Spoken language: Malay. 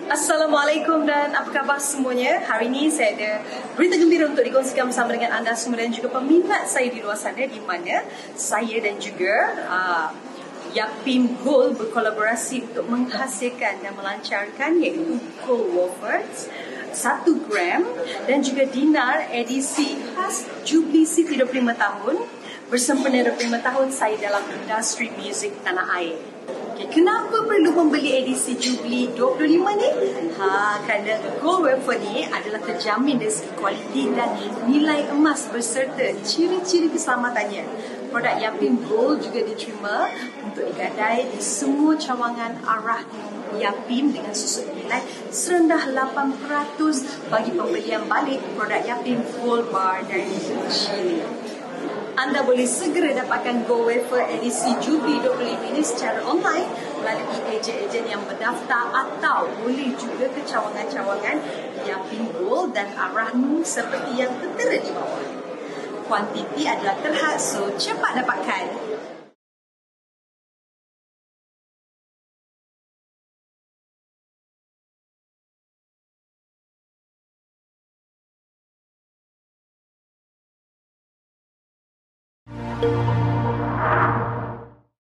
Assalamualaikum dan apa khabar semuanya. Hari ini saya ada berita gembira untuk dikongsikan bersama dengan anda semua dan juga peminat saya di luar sana, di mana saya dan juga Yapim Gold berkolaborasi untuk menghasilkan dan melancarkan iaitu Gold Wafers 1 gram dan juga dinar edisi khas Jubilee City 25 tahun bersempena 25 tahun saya dalam industri muzik tanah air. Okay, kenapa perlu membeli edisi Jubilee 25 ni? Kerana Gold Wafer ni adalah terjamin dari segi kualiti dan nilai emas berserta ciri-ciri keselamatannya. Produk Yapim Gold juga diterima untuk digadai di semua cawangan arah Yapim dengan susut nilai serendah 8% bagi pembelian balik produk Yapim Gold Bar dari Chile. Anda boleh segera dapatkan Gold Wafer edisi Jubilee 25 ini secara online melalui ejen-ejen yang berdaftar atau boleh juga ke cawangan-cawangan Yapim Gold dan Arahnu seperti yang tertera di bawah. Kuantiti adalah terhad, so cepat dapatkan.